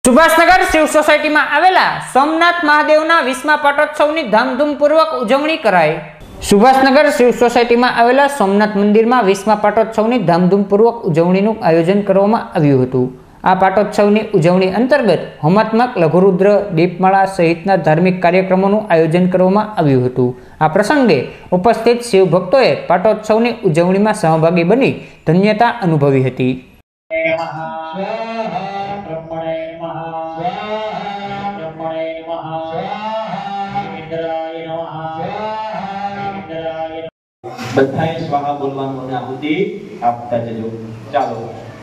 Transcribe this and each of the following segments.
સુભાષનગર શિવ સોસાયટીમાં આવેલા સોમનાથ મહાદેવના 20મા પાટોત્સવની ધામધૂમપૂર્વક ઉજવણી કરાઈ। સુભાષનગર શિવ સોસાયટીમાં આવેલા સોમનાથ મંદિરમાં 20મા પાટોત્સવની ધામધૂમપૂર્વક ઉજવણીનું આયોજન કરવામાં આવ્યું હતું। આ પાટોત્સવની ઉજવણી અંતર્ગત હોમાત્મક, લઘુરુદ્ર, દીપમાળા સહિતના ધાર્મિક કાર્યક્રમોનું આયોજન કરવામાં આવ્યું હતું। આ પ્રસંગે ઉપસ્થિત શિવ ભક્તોએ પાટોત્સવની ઉજવણીમાં સહભાગી બની ધન્યતા અનુભવી હતી। बधाई स्वाहा बोलवानो ने आहुति आपता जजो। चलो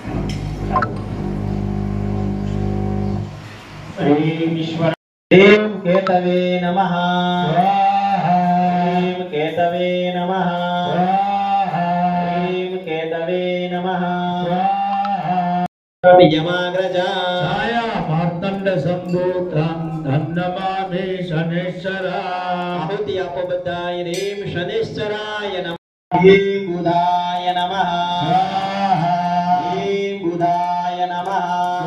ह्रीं ईश्वर ह्रीं केतवे नमः ह्रीं केतवे नमः ह्रीं केतवे नमः यमाग्रजा छाया मार्तंड संभूतं धन्नमामि शनेश्वरा। आहुति आपो बधाई ह्रीं शनेश्वराय नमः। ह्रीं बुधाय नमः ह्रीं बुधाय नमः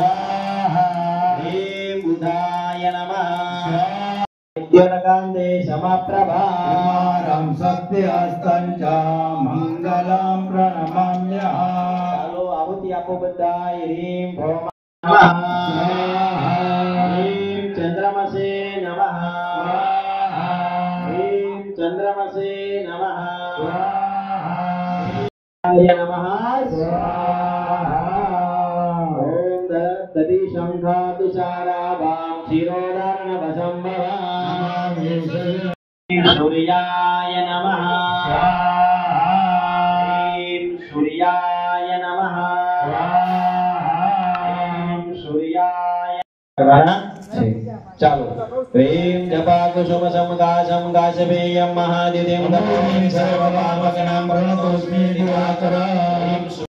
ह्रीं बुधाय नमः। विद्युत्कान्ते समप्रभारं सत्यहस्तं च मङ्गलं प्रणमाम्यहम्। चलो आहुति आपो बधाई ह्रीं भौमाय नमः ह्रीं चन्द्रमसे नमः ह्रीं चन्द्रमसे नमः नमः। ओम दधि शंखा तुषाराभां क्षीरोदार्णवसंभवां सूर्याय नमः ह्रीं सूर्याय नमः ह्रीं सूर्याय। चलो ह्रीं जपा कुसुम समकाशं काशपेयं महादितिं सर्वपापकनां प्रणतोऽस्मि।